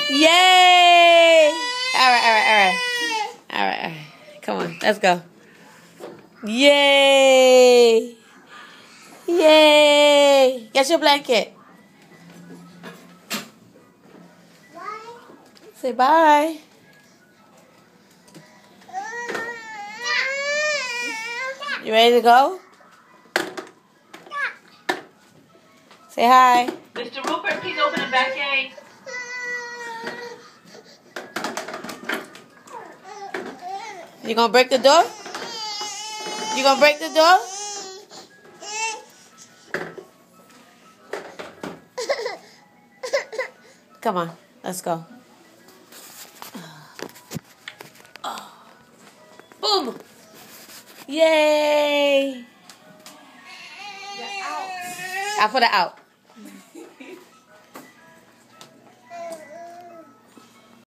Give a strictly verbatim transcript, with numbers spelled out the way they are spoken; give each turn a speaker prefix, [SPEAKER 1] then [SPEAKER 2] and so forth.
[SPEAKER 1] Yay! All right, all right, all right. All right, all right. Come on, let's go. Yay! Yay! Get your blanket. Bye. Say bye. You ready to go? Say hi.
[SPEAKER 2] Mister Rupert, please open the back gate.
[SPEAKER 1] You gonna break the door? You gonna break the door? Come on, let's go. Oh. Boom! Yay!
[SPEAKER 2] You're out.
[SPEAKER 1] I put it out.